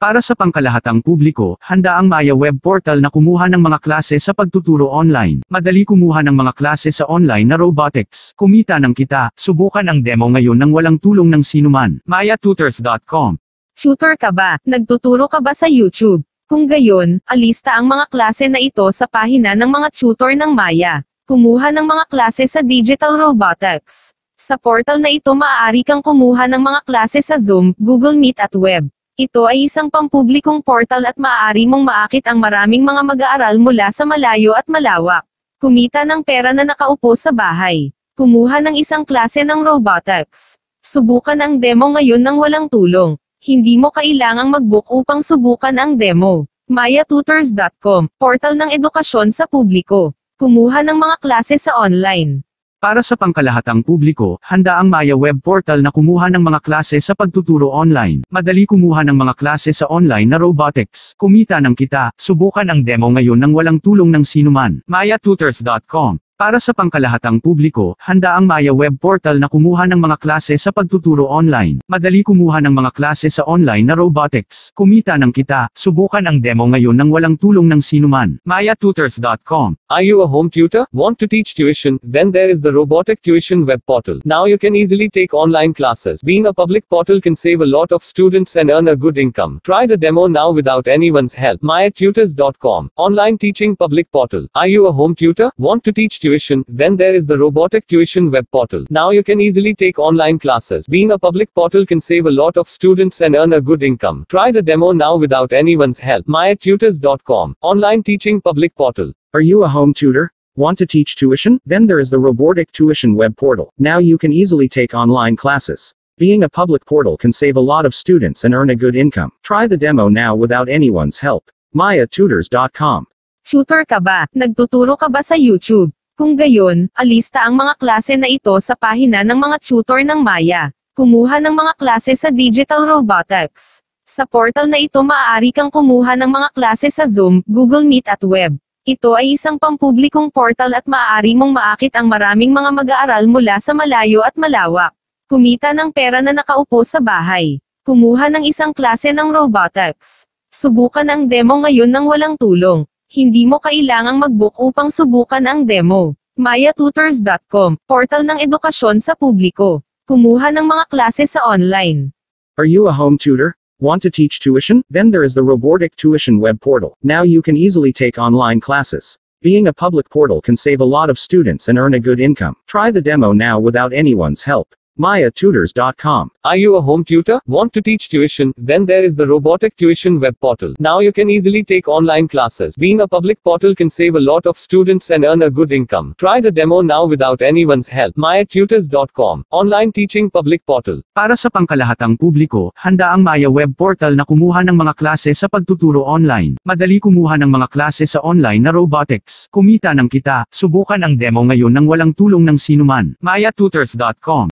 Para sa pangkalahatang publiko, handa ang Maya web portal na kumuha ng mga klase sa pagtuturo online. Madali kumuha ng mga klase sa online na robotics. Kumita ng kita, subukan ang demo ngayon nang walang tulong ng sinuman. mayatutors.com. Tutor ka ba? Nagtuturo ka ba sa YouTube? Kung gayon, alista ang mga klase na ito sa pahina ng mga tutor ng Maya. Kumuha ng mga klase sa digital robotics. Sa portal na ito maaari kang kumuha ng mga klase sa Zoom, Google Meet at web. Ito ay isang pampublikong portal at maaari mong maakit ang maraming mga mag-aaral mula sa malayo at malawak. Kumita ng pera na nakaupo sa bahay. Kumuha ng isang klase ng robotics. Subukan ang demo ngayon nang walang tulong. Hindi mo kailangang mag-book upang subukan ang demo. mayatutors.com, portal ng edukasyon sa publiko. Kumuha ng mga klase sa online. Para sa pangkalahatang publiko, handa ang Maya web portal na kumuha ng mga klase sa pagtuturo online. Madali kumuha ng mga klase sa online na robotics. Kumita ng kita, subukan ang demo ngayon nang walang tulong ng sinuman. mayatutors.com. Para sa pangkalahatang publiko, handa ang Maya web portal na kumuha ng mga klase sa pagtuturo online. Madali kumuha ng mga klase sa online na robotics. Kumita ng kita, subukan ang demo ngayon nang walang tulong ng sinuman. mayatutors.com. Are you a home tutor? Want to teach tuition? Then there is the Robotic Tuition web portal. Now you can easily take online classes. Being a public portal can save a lot of students and earn a good income. Try the demo now without anyone's help. mayatutors.com. Online teaching public portal. Are you a home tutor? Want to teach tuition? Then there is the Robotic Tuition web portal. Now you can easily take online classes. Being a public portal can save a lot of students and earn a good income. Try the demo now without anyone's help. mayatutors.com. Online teaching public portal. Are you a home tutor? Want to teach tuition? Then there is the Robotic Tuition web portal. Now you can easily take online classes. Being a public portal can save a lot of students and earn a good income. Try the demo now without anyone's help. mayatutors.com. Tutor ka ba? Nagtuturo ka ba sa YouTube? Kung gayon, alista ang mga klase na ito sa pahina ng mga tutor ng Maya. Kumuha ng mga klase sa digital robotics. Sa portal na ito maaari kang kumuha ng mga klase sa Zoom, Google Meet at web. Ito ay isang pampublikong portal at maaari mong maakit ang maraming mga mag-aaral mula sa malayo at malawak. Kumita ng pera na nakaupo sa bahay. Kumuha ng isang klase ng robotics. Subukan ang demo ngayon nang walang tulong. Hindi mo kailangang mag-book upang subukan ang demo. mayatutors.com, portal ng edukasyon sa publiko. Kumuha ng mga klase sa online. Are you a home tutor? Want to teach tuition? Then there is the Robotic Tuition web portal. Now you can easily take online classes. Being a public portal can save a lot of students and earn a good income. Try the demo now without anyone's help. mayatutors.com. Are you a home tutor? Want to teach tuition? Then there is the Robotic Tuition web portal. Now you can easily take online classes. Being a public portal can save a lot of students and earn a good income. Try the demo now without anyone's help. mayatutors.com. Online teaching public portal. Para sa pangkalahatang publiko, handa ang Maya web portal na kumuha ng mga klase sa pagtuturo online. Madali kumuha ng mga klase sa online na robotics. Kumita ng kita, subukan ang demo ngayon nang walang tulong ng sinuman. mayatutors.com.